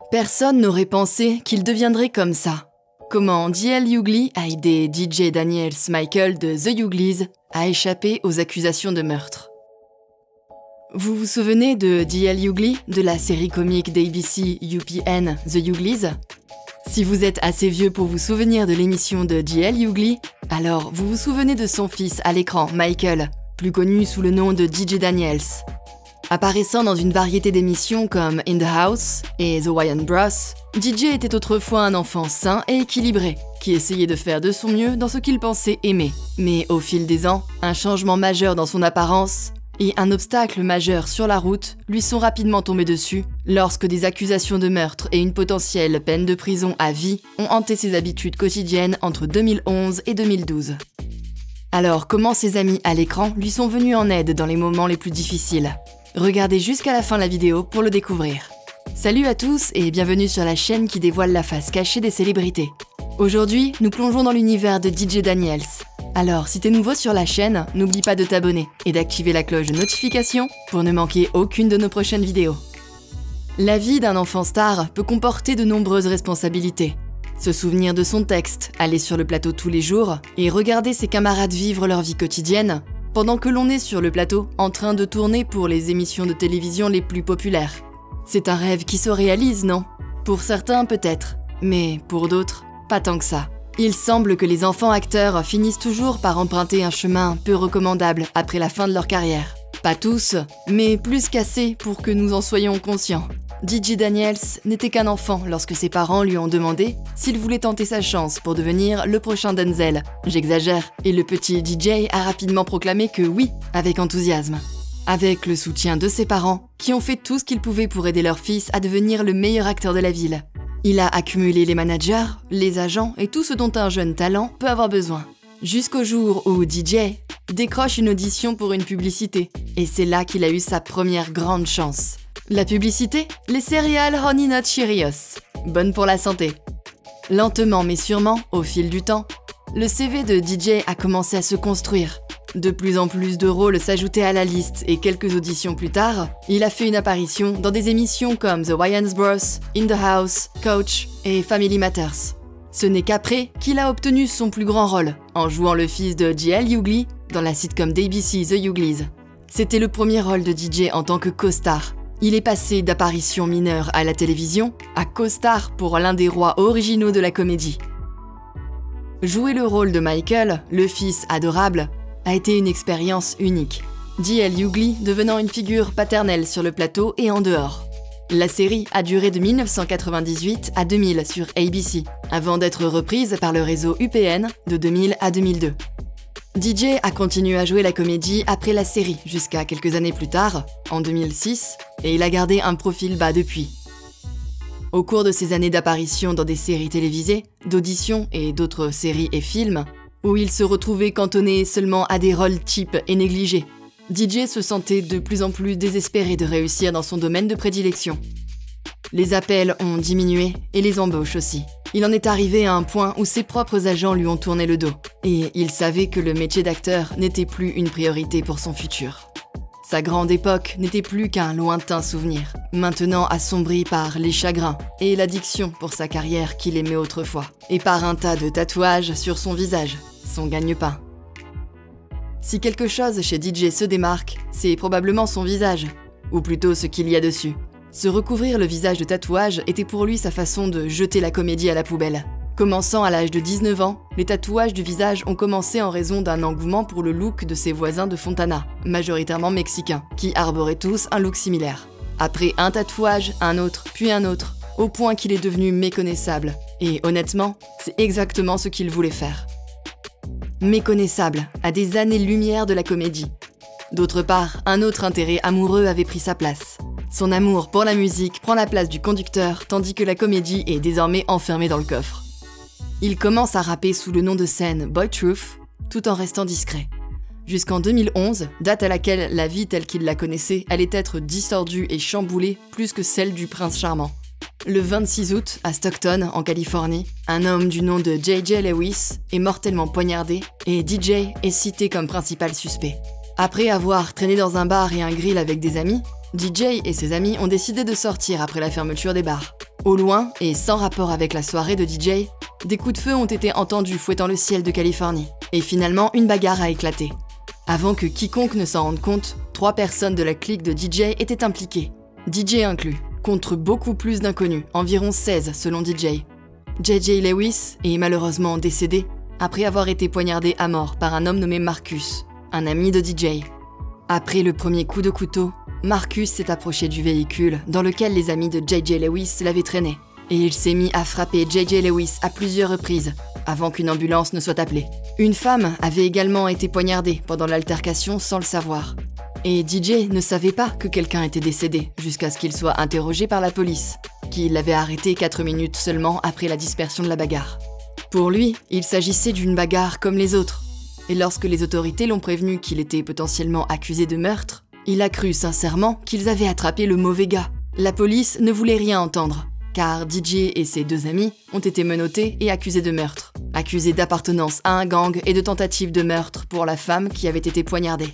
Personne n'aurait pensé qu'il deviendrait comme ça. Comment D.L. Hughley a aidé DJ Daniels Michael de The Hughleys à échapper aux accusations de meurtre. Vous vous souvenez de D.L. Hughley, de la série comique d'ABC UPN The Hughleys? Si vous êtes assez vieux pour vous souvenir de l'émission de D.L. Hughley, alors vous vous souvenez de son fils à l'écran, Michael, plus connu sous le nom de DJ Daniels. Apparaissant dans une variété d'émissions comme In the House et The Wyan Bros, DJ était autrefois un enfant sain et équilibré, qui essayait de faire de son mieux dans ce qu'il pensait aimer. Mais au fil des ans, un changement majeur dans son apparence et un obstacle majeur sur la route lui sont rapidement tombés dessus lorsque des accusations de meurtre et une potentielle peine de prison à vie ont hanté ses habitudes quotidiennes entre 2011 et 2012. Alors comment ses amis à l'écran lui sont venus en aide dans les moments les plus difficiles? Regardez jusqu'à la fin de la vidéo pour le découvrir. Salut à tous et bienvenue sur la chaîne qui dévoile la face cachée des célébrités. Aujourd'hui, nous plongeons dans l'univers de DJ Daniels. Alors, si t'es nouveau sur la chaîne, n'oublie pas de t'abonner et d'activer la cloche de notification pour ne manquer aucune de nos prochaines vidéos. La vie d'un enfant star peut comporter de nombreuses responsabilités. Se souvenir de son texte, aller sur le plateau tous les jours et regarder ses camarades vivre leur vie quotidienne, pendant que l'on est sur le plateau en train de tourner pour les émissions de télévision les plus populaires. C'est un rêve qui se réalise, non? Pour certains peut-être, mais pour d'autres, pas tant que ça. Il semble que les enfants acteurs finissent toujours par emprunter un chemin peu recommandable après la fin de leur carrière. Pas tous, mais plus qu'assez pour que nous en soyons conscients. DJ Daniels n'était qu'un enfant lorsque ses parents lui ont demandé s'il voulait tenter sa chance pour devenir le prochain Denzel. J'exagère, et le petit DJ a rapidement proclamé que oui, avec enthousiasme. Avec le soutien de ses parents, qui ont fait tout ce qu'ils pouvaient pour aider leur fils à devenir le meilleur acteur de la ville. Il a accumulé les managers, les agents et tout ce dont un jeune talent peut avoir besoin. Jusqu'au jour où DJ décroche une audition pour une publicité, et c'est là qu'il a eu sa première grande chance. La publicité, les céréales Honey Nut Cheerios, bonnes pour la santé. Lentement mais sûrement, au fil du temps, le CV de DJ a commencé à se construire. De plus en plus de rôles s'ajoutaient à la liste et quelques auditions plus tard, il a fait une apparition dans des émissions comme The Wyan Bros, In the House, Coach et Family Matters. Ce n'est qu'après qu'il a obtenu son plus grand rôle, en jouant le fils de D.L. Hughley dans la sitcom d'ABC The Hughleys. C'était le premier rôle de DJ en tant que co-star. Il est passé d'apparition mineure à la télévision à co-star pour l'un des rois originaux de la comédie. Jouer le rôle de Michael, le fils adorable, a été une expérience unique. D.L. Hughley devenant une figure paternelle sur le plateau et en dehors. La série a duré de 1998 à 2000 sur ABC, avant d'être reprise par le réseau UPN de 2000 à 2002. DJ a continué à jouer la comédie après la série jusqu'à quelques années plus tard, en 2006, et il a gardé un profil bas depuis. Au cours de ses années d'apparition dans des séries télévisées, d'auditions et d'autres séries et films, où il se retrouvait cantonné seulement à des rôles types et négligés, DJ se sentait de plus en plus désespéré de réussir dans son domaine de prédilection. Les appels ont diminué et les embauches aussi. Il en est arrivé à un point où ses propres agents lui ont tourné le dos. Et il savait que le métier d'acteur n'était plus une priorité pour son futur. Sa grande époque n'était plus qu'un lointain souvenir, maintenant assombri par les chagrins et l'addiction pour sa carrière qu'il aimait autrefois, et par un tas de tatouages sur son visage, son gagne-pain. Si quelque chose chez DJ se démarque, c'est probablement son visage, ou plutôt ce qu'il y a dessus. Se recouvrir le visage de tatouages était pour lui sa façon de jeter la comédie à la poubelle. Commençant à l'âge de 19 ans, les tatouages du visage ont commencé en raison d'un engouement pour le look de ses voisins de Fontana, majoritairement mexicains, qui arboraient tous un look similaire. Après un tatouage, un autre, puis un autre, au point qu'il est devenu méconnaissable. Et honnêtement, c'est exactement ce qu'il voulait faire. Méconnaissable, à des années-lumière de la comédie. D'autre part, un autre intérêt amoureux avait pris sa place. Son amour pour la musique prend la place du conducteur, tandis que la comédie est désormais enfermée dans le coffre. Il commence à rapper sous le nom de scène Boy Truth, tout en restant discret. Jusqu'en 2011, date à laquelle la vie telle qu'il la connaissait allait être distordue et chamboulée plus que celle du prince charmant. Le 26 août, à Stockton, en Californie, un homme du nom de J.J. Lewis est mortellement poignardé et DJ est cité comme principal suspect. Après avoir traîné dans un bar et un grill avec des amis, DJ et ses amis ont décidé de sortir après la fermeture des bars. Au loin, et sans rapport avec la soirée de DJ, des coups de feu ont été entendus fouettant le ciel de Californie. Et finalement, une bagarre a éclaté. Avant que quiconque ne s'en rende compte, 3 personnes de la clique de DJ étaient impliquées, DJ inclus, contre beaucoup plus d'inconnus, environ 16 selon DJ. J.J. Lewis est malheureusement décédé après avoir été poignardé à mort par un homme nommé Marcus, un ami de DJ. Après le premier coup de couteau, Marcus s'est approché du véhicule dans lequel les amis de J.J. Lewis l'avaient traîné, et il s'est mis à frapper J.J. Lewis à plusieurs reprises, avant qu'une ambulance ne soit appelée. Une femme avait également été poignardée pendant l'altercation sans le savoir. Et DJ ne savait pas que quelqu'un était décédé jusqu'à ce qu'il soit interrogé par la police, qui l'avait arrêté 4 minutes seulement après la dispersion de la bagarre. Pour lui, il s'agissait d'une bagarre comme les autres. Et lorsque les autorités l'ont prévenu qu'il était potentiellement accusé de meurtre, il a cru sincèrement qu'ils avaient attrapé le mauvais gars. La police ne voulait rien entendre, car DJ et ses 2 amis ont été menottés et accusés de meurtre, accusés d'appartenance à un gang et de tentative de meurtre pour la femme qui avait été poignardée.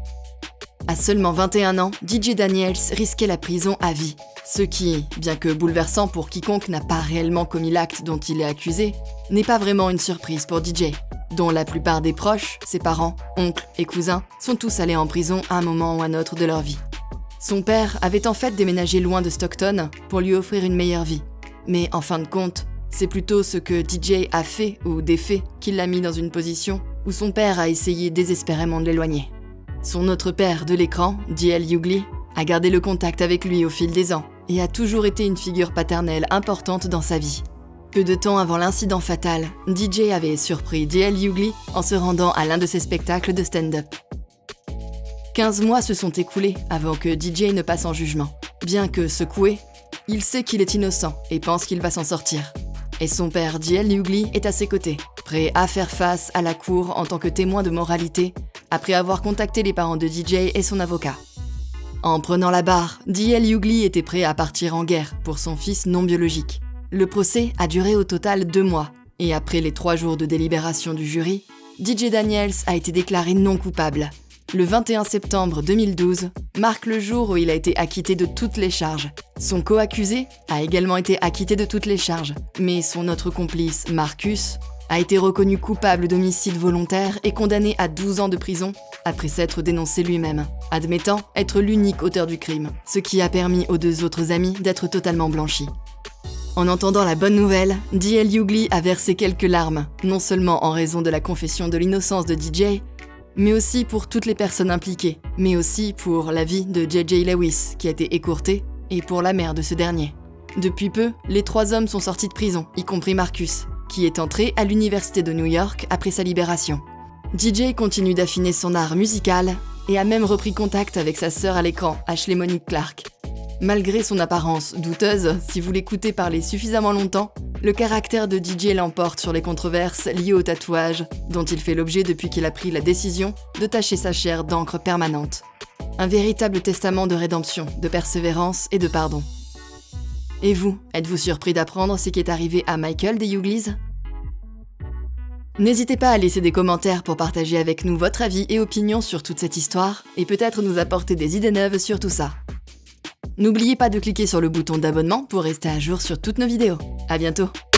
À seulement 21 ans, DJ Daniels risquait la prison à vie, ce qui, bien que bouleversant pour quiconque n'a pas réellement commis l'acte dont il est accusé, n'est pas vraiment une surprise pour DJ, dont la plupart des proches, ses parents, oncles et cousins, sont tous allés en prison à un moment ou un autre de leur vie. Son père avait en fait déménagé loin de Stockton pour lui offrir une meilleure vie, mais en fin de compte, c'est plutôt ce que DJ a fait ou défait qui l'a mis dans une position où son père a essayé désespérément de l'éloigner. Son autre père de l'écran, D.L. Hughley, a gardé le contact avec lui au fil des ans et a toujours été une figure paternelle importante dans sa vie. Peu de temps avant l'incident fatal, DJ avait surpris D.L. Hughley en se rendant à l'un de ses spectacles de stand-up. 15 mois se sont écoulés avant que DJ ne passe en jugement. Bien que secoué, il sait qu'il est innocent et pense qu'il va s'en sortir. Et son père D.L. Hughley est à ses côtés, prêt à faire face à la cour en tant que témoin de moralité, après avoir contacté les parents de DJ et son avocat. En prenant la barre, D.L. Hughley était prêt à partir en guerre pour son fils non biologique. Le procès a duré au total 2 mois, et après les 3 jours de délibération du jury, DJ Daniels a été déclaré non coupable. Le 21 septembre 2012 marque le jour où il a été acquitté de toutes les charges. Son co-accusé a également été acquitté de toutes les charges, mais son autre complice, Marcus, a été reconnu coupable d'homicide volontaire et condamné à 12 ans de prison après s'être dénoncé lui-même, admettant être l'unique auteur du crime, ce qui a permis aux 2 autres amis d'être totalement blanchis. En entendant la bonne nouvelle, D.L. Hughley a versé quelques larmes, non seulement en raison de la confession de l'innocence de DJ, mais aussi pour toutes les personnes impliquées, mais aussi pour la vie de J.J. Lewis, qui a été écourtée, et pour la mère de ce dernier. Depuis peu, les 3 hommes sont sortis de prison, y compris Marcus, qui est entré à l'université de New York après sa libération. DJ continue d'affiner son art musical et a même repris contact avec sa sœur à l'écran, Ashley Monique Clark. Malgré son apparence douteuse, si vous l'écoutez parler suffisamment longtemps, le caractère de DJ l'emporte sur les controverses liées au tatouage, dont il fait l'objet depuis qu'il a pris la décision de tacher sa chair d'encre permanente. Un véritable testament de rédemption, de persévérance et de pardon. Et vous, êtes-vous surpris d'apprendre ce qui est arrivé à Michael des Hugleys ? N'hésitez pas à laisser des commentaires pour partager avec nous votre avis et opinion sur toute cette histoire, et peut-être nous apporter des idées neuves sur tout ça. N'oubliez pas de cliquer sur le bouton d'abonnement pour rester à jour sur toutes nos vidéos. À bientôt!